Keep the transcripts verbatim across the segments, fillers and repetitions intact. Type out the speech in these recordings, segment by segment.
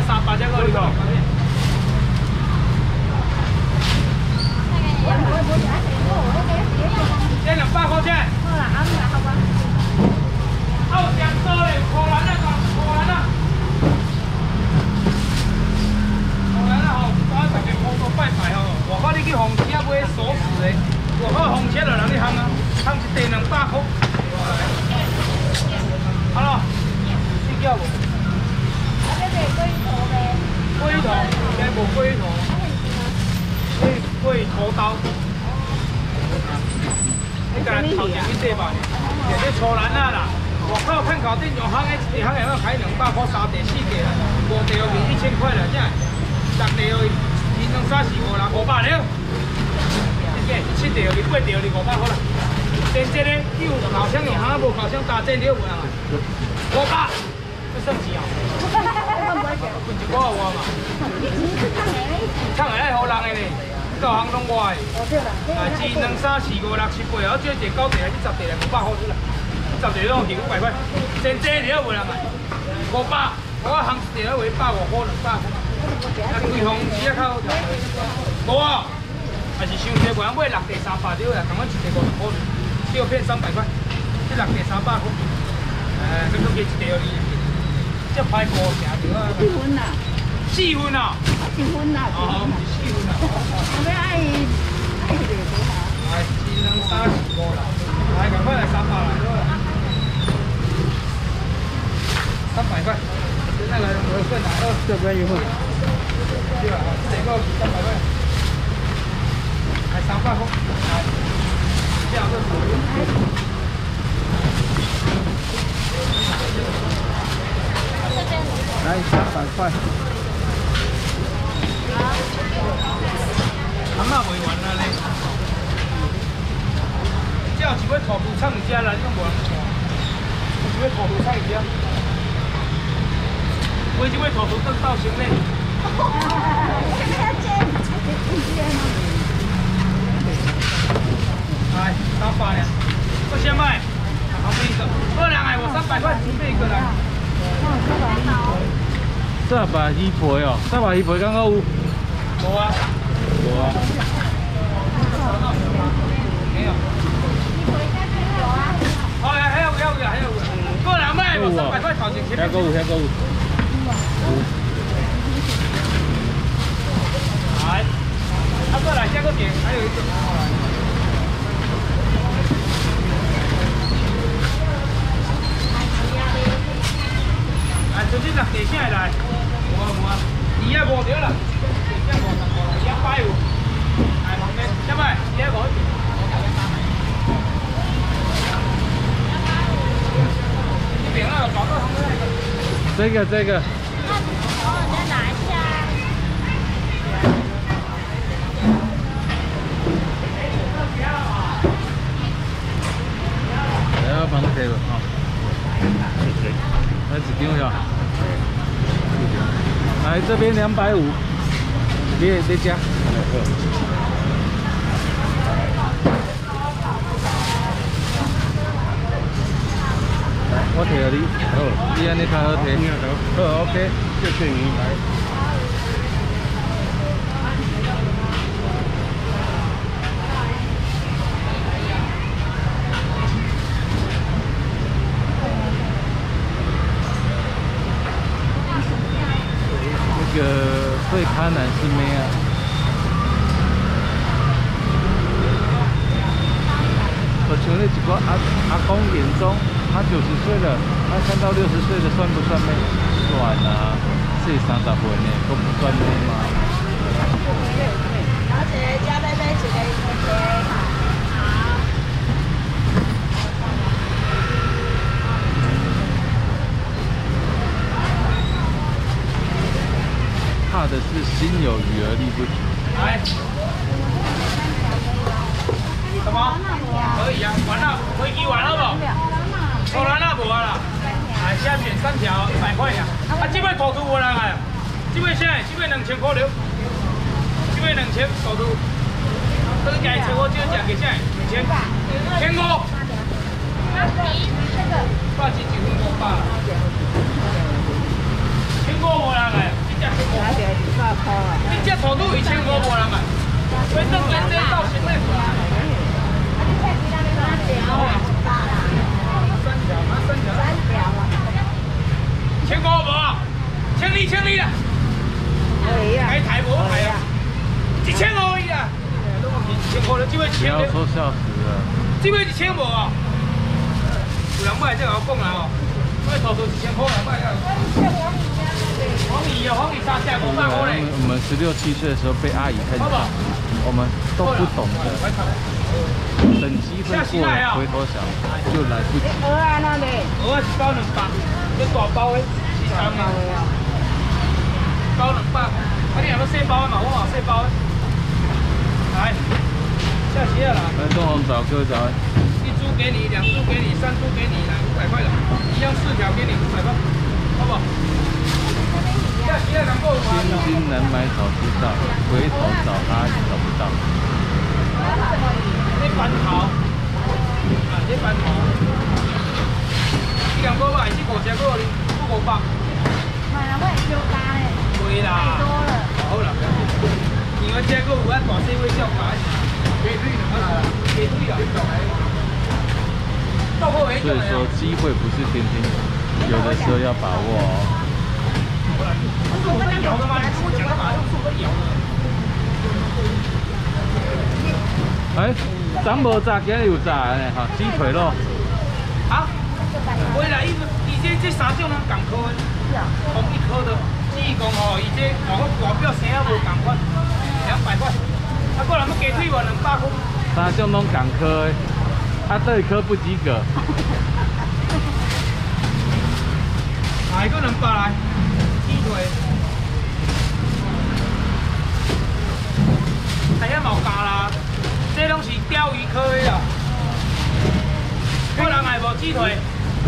三百只个你讲。这两百块钱。好啦，啱啦，好吧。好，两多嘞，荷兰那个，荷兰那。荷兰那吼，我特别普渡拜拜吼，我看你去红车买锁匙的，我看红车就人去烘啊，烘一地两百块。好了，睡觉无？啊，这个龟头呗。龟头，应该无龟头。龟龟头刀。你家头前去缀吧，就咧粗兰啊啦。外口看搞定用烘的，一地烘的要开两百块，三地四地啦，五地要面一千块啦，这样。六地要二两三四五啦，五百了。七地要二八地要二五百块啦。真正咧，你有烤箱用烘，无烤箱打真了有人啊。五百，这算钱哦。分一块我嘛。烫的爱好人的呢。各行拢我的，啊，二两三四五六七八，我最少九地来，你十地来五百块出来，十地拢是五百块，真济了无人买，五百，我行一地要为百五块两百块，啊，规行时啊较好条，无啊，还是伤济，无人买六地三百条啦，共阮一地五十块，少骗三百块，这六地三百块，哎，咁都加一地要你，这歹过成条啊。四分啦。四分啊？四分啦。哦，四分啊。我要爱爱这个多好。哎，二两三四五啦，来，赶快来三百啦，三百块。那个我算哪个？这边有没有？对吧？这个三百块，还三百块，来，这样子左右。来三百块。阿嬷袂完啦咧，只有一尾土猪厂只啦，你讲无人看。一尾土猪厂只，买一尾土猪当斗成咧。来，三百呢？不先卖，后面一个，二两哎，我三百块准备一个来。三百一倍哦，三百一倍刚刚有。无啊。无啊。没有。哦，还有还有还有，过两卖无三百块头前前。遐个有，遐个有。来，啊过来下个点，还有一个。来，直接六地下来。无啊无啊，二啊五条啦。一百五，哎，旁边，一百，一百五。这边那个搞到他们那个。这个这个。帮我再拿一下。来，我帮你贴了啊。来几张呀？来这边两百五。你你加，我提你，好，你安尼较好提，好 ，OK， 谢谢你来。那个。最卡男是妹啊！我请问一个阿阿公眼中，他九十岁了，他看到六十岁的算不算妹？算啊，四三十岁呢，都不算妹吗？然后这加杯杯一个一个好。怕的是心有余而力不足。来，什么？可以啊，完了，飞机完了不？好了，那无啦。来，下选三条，一百块呀。啊，这尾土猪无人啊？这尾啥？这尾两千块了。这尾两千土猪。这个价钱我就讲给啥？两千。千五。八几几分五百？千五无人啊？ 草都一千块无人买，所以这边这造型类款。三条，拿三条。三条啊。千块无？千二，千二啦。可以啊。还抬无抬啊？一千而已啊。一千块了，这位一千。不要说笑死了。 这位一千无啊？有人买才甲我讲啦吼。因为头头一千块来买啊。黄米啊，黄米杀价五百块嘞。 我们十六七岁的时候被阿姨看上，我们都不懂的。等机会过了，回头想就来不及。 鹅啊，那里。 鹅是包两百，这大包的，四三的。包两百，啊你有要细包的嘛？我嘛细包的。来，下棋了啦。 来，东红找哥找。 一株给你，两株给你，三株给你，来五百块了，一样四条给你五百块，好不好？ 千金难买早知道，回头找阿姨找不到。 这番头，啊，这番头，一两个吧，是五只个哩，五五百。 买了会收单嘞。 对啦。太多了。好啦，你个这个有啊大细尾小价，鸡腿啦，鸡腿啦。 所以说机会不是天天，有的时候要把握哦。 是我在摇的吗？你跟我讲干嘛？是我在摇的。 哎，咱无炸，今日有炸呢，哈，鸡腿肉。 啊？袂啦，伊伊这这三种拢共科的，同一科的。只讲吼，伊这外国外表生啊无共款，两百块。啊，过来要鸡腿无两百块。 三种拢共科的，啊，这一科不及格。 来个两百来。鸡腿，哎呀，冇加啦，这拢是鲷鱼科的啦。个人爱无鸡腿，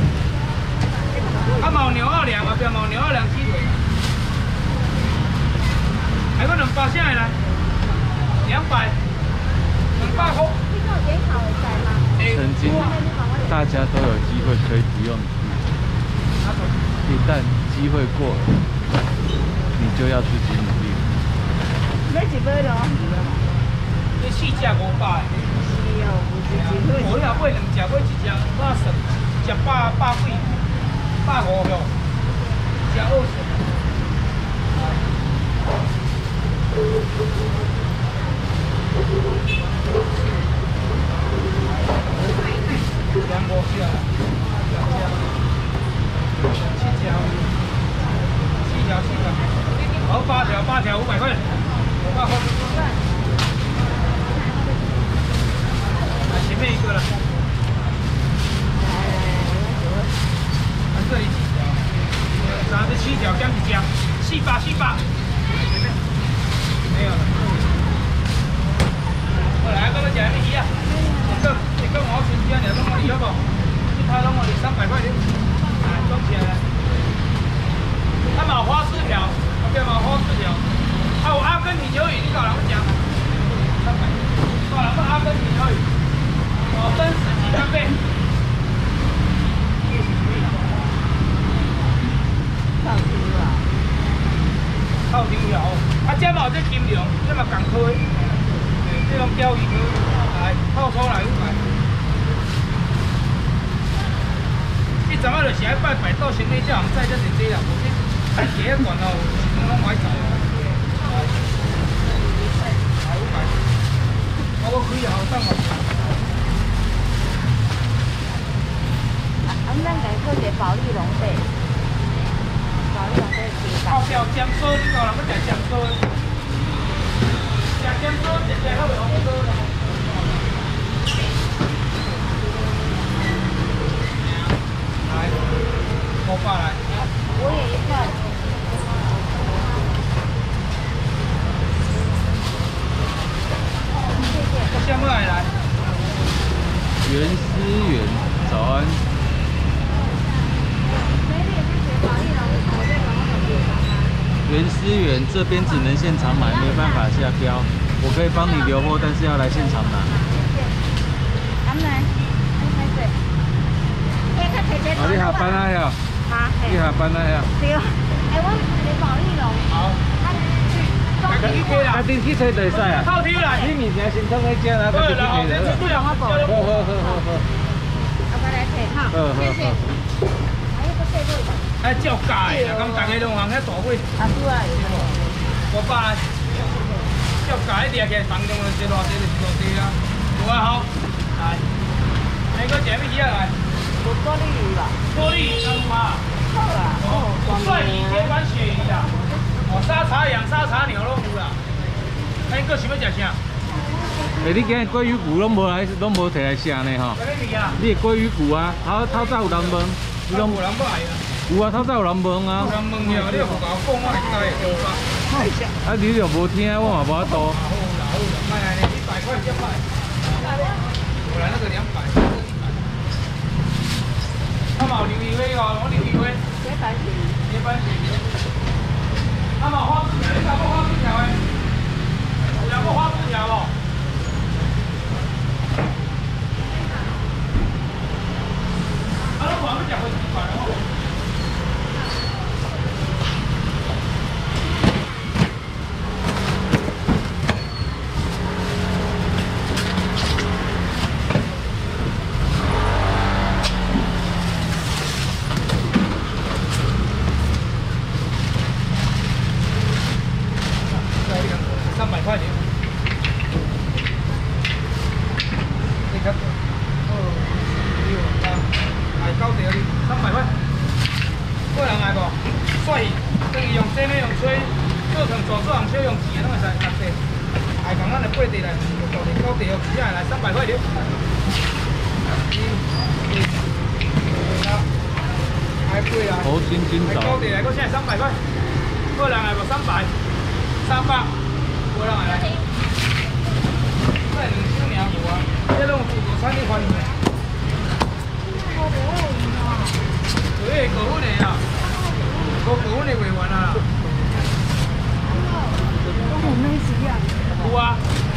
啊冇牛二两，后边冇牛二两鸡腿，还个两百下来，两百，两百块。 曾经大家都有机会可以不用去，一旦机会过了，你就要自己努力。 买一买咯。 你四只五百。是哦，不是。我若买两只，买一只八十，一只百百几，百五哟，一只二十。两五只，七条。七条，七条，好，八条，八条，五百块，五百块。来，前面一个了。来，这里几条？三十七条，减一只，四百，四百。前面没有了。过来，跟我讲一样，一个一个毛钱一样，两个毛你要不？一套拢我你三百块钱，来装起来。它冇花四条，后边冇花四条。啊，有阿根廷鱿鱼，你搞人讲？三百。搞人个阿根廷鱿鱼，哦，真实鸡干贝。 套丁啦。 套丁条，啊，这嘛有这金龙，这嘛共科的，这种鲷鱼科，来套出来五百。你怎么就是爱拜拜到前面叫人载这是这啦，无这。还几个罐哦，拢买走。来五百，啊，我开后等我。 啊，咱家做一个保利龙贝，保利龙贝是后标江苏，你搞人要食江苏的，食江苏食起来较袂红酥的。来，五百来。 我也一份。 下面来。 袁思远，早安。袁思远，这边只能现场买，没办法下标。我可以帮你留货，但是要来现场拿。啊，你下班啦呀？ 啊， 你下班啦呀？ 对，哎，我你保利龙。 好。 可啊，你去找就会使啊。 套挑来。 你物件先放在这啦， 对，然后先出对啊，我好好好好好。 我再来睇哈。 好好好。 还有个细尾。 哎，照价的，咁大家拢行遐大尾。 啊，对啊。 五百。照价一定起来，当中就是偌济就是偌济啦。有啊好，来，你个食物件来。 有玻璃鱼吧？ 玻璃干嘛？ 好啦。哦， 蒜鱼、铁板鳕鱼啦，哦，沙茶羊、沙茶牛肉有啦。哎，你个想要食啥？ 哎，你今日鲑鱼骨拢无来，拢无摕来食呢吼？你的鲑鱼骨啊，头头早有人问，你拢有人买啊？ 有啊，头早有人问啊。 有人问呀，你又不甲我讲，我会知会晓吧？ 啊，你又无听，我嘛无法度。 好啦好啦，卖来一百块一百。我来那个两百。他冇榴鱼尾哦，我榴鱼尾。 铁板鳕鱼。 铁板鳕鱼。他冇花枝条，你搞冇花枝条诶？有两个花枝条哦。啊，我还没食过几块哦。三百块钱。你看，二六八，哎，九条哩，三百块。个人爱无？帅气，等于用煎的、用吹，做成做做红烧用煎的，拢会使六块。爱讲咱的八条来，九条、九条，只下来三百块了。一、二、三，还贵啊！ 好斤斤九找。 条来，个现在三百块。个人爱无？三百，三百。过来来，这两箱尔无啊，这拢自助餐的款。 好不好用啊？ 对，高粉的啊，高高粉的袂完啊。 都很美食啊。 有啊。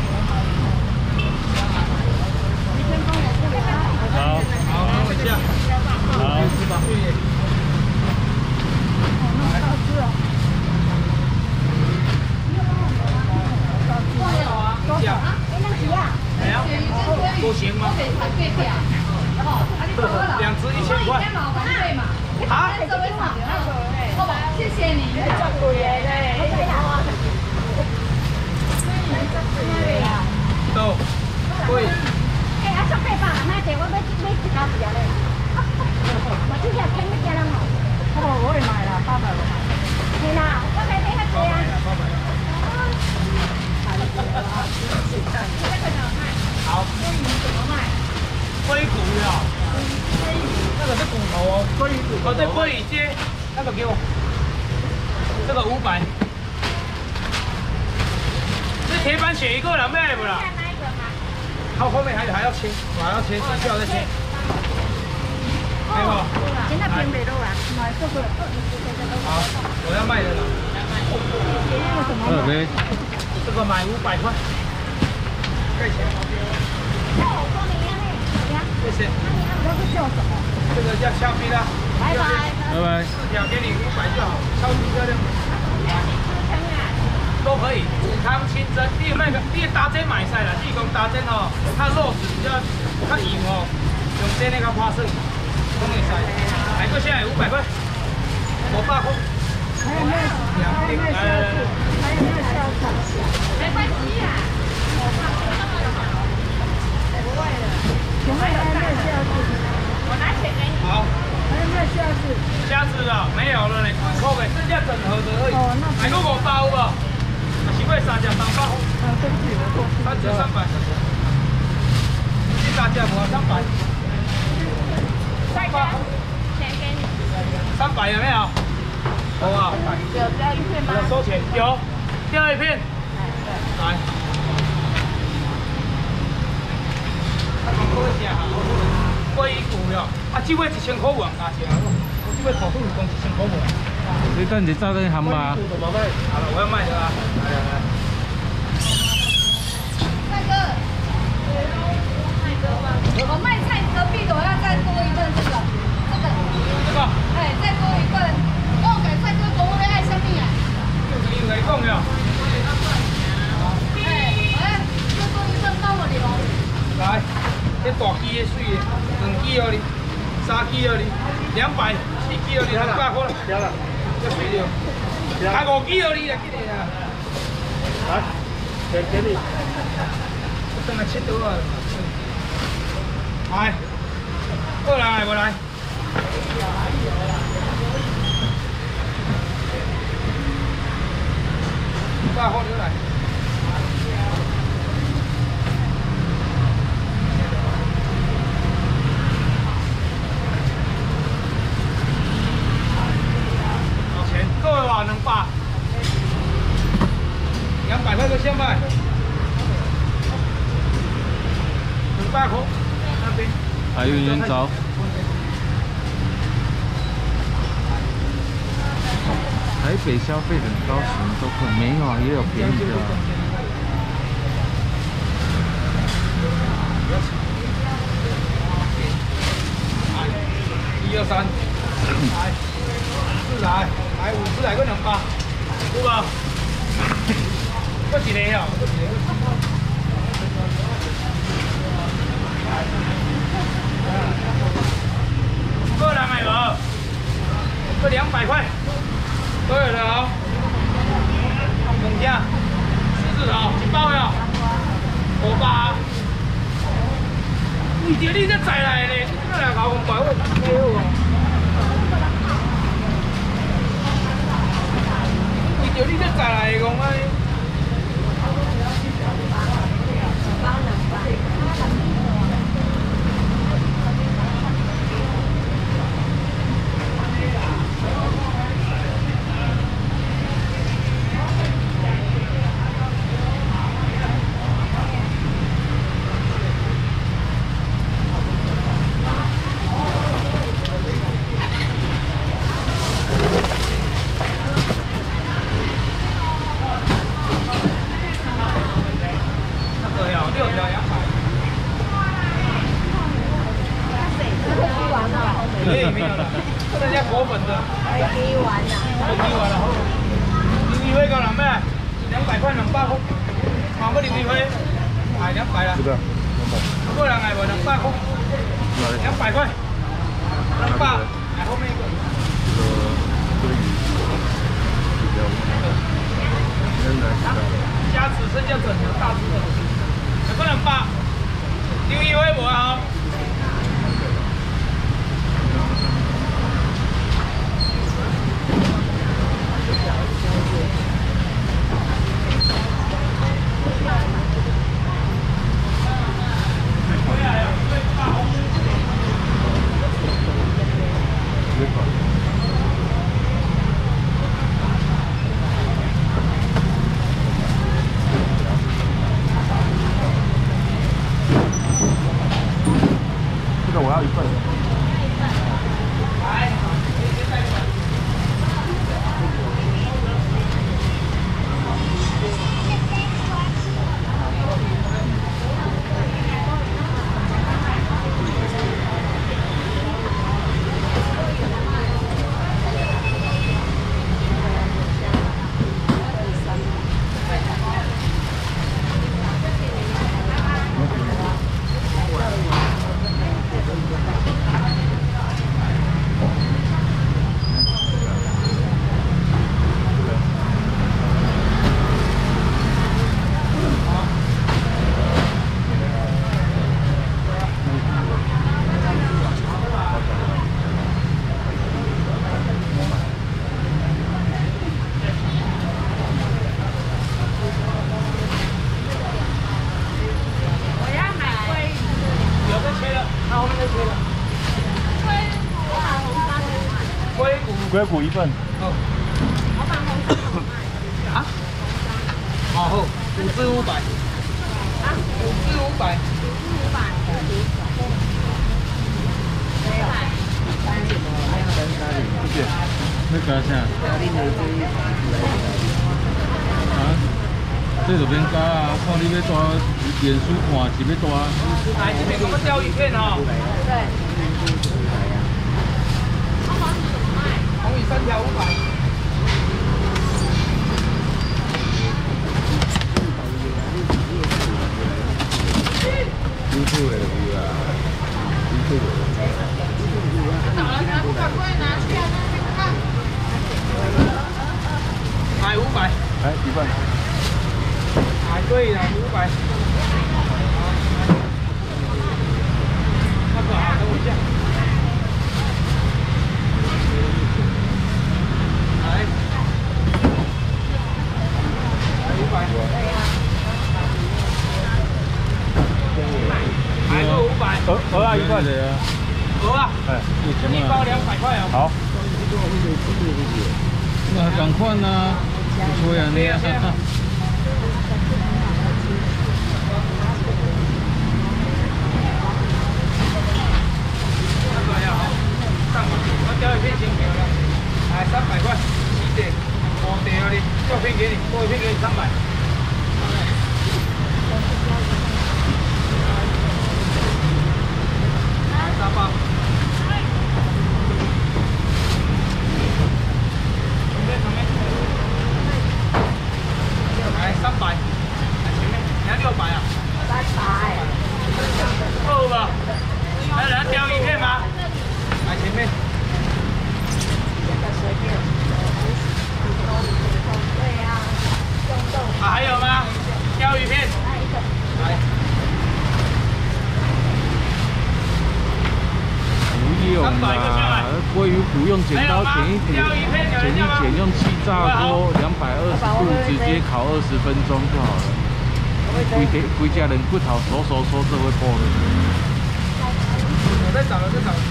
你先帮我这个啊。 好， 好，等我一下。 好。 是吧？对耶。 哦，那么大只哦。 呀， 哎，那几啊？ 哎呀，不行吗？两只一千块。啊？ 谢谢你。 都，贵。 哎，啊，十八百，那这我要买一条条嘞。我这条天一件了嘛。哦，我也买了，八百我买。对啦，我买这个多呀。 好。龟骨呀，那个是骨头哦，鲑鱼骨。哦，对，鲑鱼街，那个给我，这个五百。这铁板鳕鱼个人买不啦？好，后面还还要切，我还要切，需要再切。没有。 现在变美肉了，买这个。 好，我要卖的了。 二杯。 这个买五百块。盖钱。谢谢。 那个叫什么？ 这个叫俏皮啦。 拜拜。 拜拜。 四条给你五百就好，超级漂亮。都可以，煮汤清蒸。你有卖个，你打针买晒啦。你讲打针哦，它肉质比较较硬哦，用煎那个花生，都会晒。来个现在五百块，我八块。 还有没有？还有没有下次？还有没有下次？没关系啦。不会的。请问还有没有下次？我拿钱给你。 好。 还有没有下次？ 下次了，没有了呢，几块的，剩下整盒的而已。 哦，那还有五包不？是买三只三百。 嗯，对不起，我过去。 三只三百。你三只无三百。 再加钱给你。 三百有没有？好啊。 有这样一片吗？ 有收钱，有。第二一片。来。鲑鱼骨了，啊，这尾一千块元加起来，我这尾头肚讲一千块元。 你等一早点喊吧。 好了，我要卖的啦。来来来。 帅哥，我卖菜隔壁的我要再多一份这个，这个， 这个。 哎，再多一份。哦，给帅哥，我要爱什么呀？ 就是因为讲了。 的水的，两支哦哩，三支哦哩，两百，四支哦哩，两百块啦。了啦，要水了。啊，五支哦哩啦，记得啦。啊，给给你。我等下切到啊。来，过来无来？八号牛奶。多少钱？够了吧？两百。两百块个现卖。两百块。那边。 还有元早。台北消费很高，什么都贵，没有啊，也有便宜的、啊。 一二三，来，四来，来五十来个两百，有无？搁一个哦，搁一个。过人来无？搁两百块。都有了哦，两件，四字头，一包呀，五百。为着你才载来的，你哪来搞我买我买好哦？为着你才载来的，讲安尼。剩下果粉的。飞机完了。飞机完了，好。牛鱼灰够人咩？两百块两百块。买个牛鱼灰，哎，两百啦。这个。过人来无？两百块。两百块。两百。哎，后面一个。这个这个鱼。虾子剩下整条大只的。两个两百。牛鱼灰无啊？这个我要一份。龟骨一份。哦。我放红烧。啊？好好，五只五百。啊？五只五百。五百。没有。三三零。不是。那加啥？啊？这就免加啊！看你要抓脸书看是要抓。来，这边有个钓鱼片哦。对。红鱼三条五百。优酷的鱼啊。 百。 来一半。 还可以啦，五百。那个好，等我一下。来，来五百。还有五百。 鹅鹅啊一块的呀。 鹅啊。哎，一包两百块哦。好。 那赶快呢？不错呀，你呀。 我钓一片先给了，来三百块，四碟，五碟了你，钓片给你，多一片给你三百。来三包。旁边旁边。来三百，来前面，你要六百啊？三百。够了。来，来钓一片吗？来前面。啊，还有吗？钓鱼片。来。 不用啦，鲑鱼不用剪刀剪一剪，剪一剪用气炸锅两百二十度直接烤二十分钟就好了。规家规家人骨头熟熟熟这会破的。 我在找了，在找。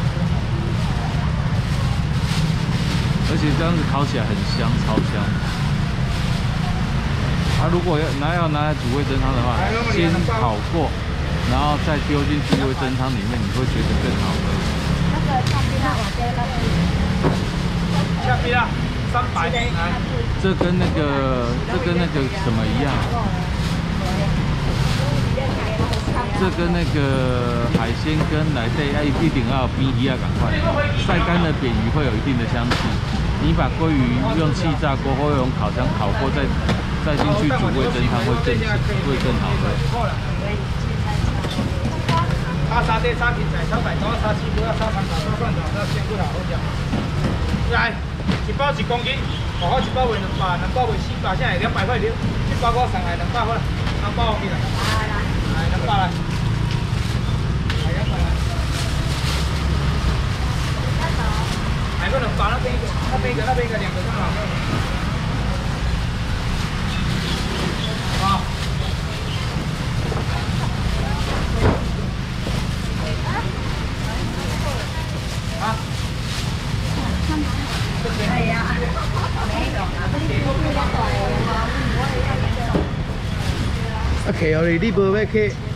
而且这样子烤起来很香，超香。啊，如果要拿要拿来煮味噌汤的话，先烤过，然后再丢进去味噌汤里面，你会觉得更好喝。 那个橡皮拉瓦给那个。 橡皮拉三百，来。 这跟那个这跟那个什么一样？这跟那个海鲜跟来对要一定要冰一样赶快，晒干的扁鱼会有一定的香气。你把鲑鱼用气炸锅或用烤箱烤过，再再进去煮味噌汤会更会更好喝。 沙沙爹、沙芹菜、炒大刀、沙西瓜、沙糖炒蒜蒜头、沙鲜骨头好食。来，一包一公斤，哦好一包卖两百，两包卖四百，现在两百块了。一包我上来两百块了，两包起来。来来，来两百来。来两百来。来个两百，那边一个，那边一个，那边一个，两个正好。好。啊？哎呀，没有啊，啊，客哦，你你无要客。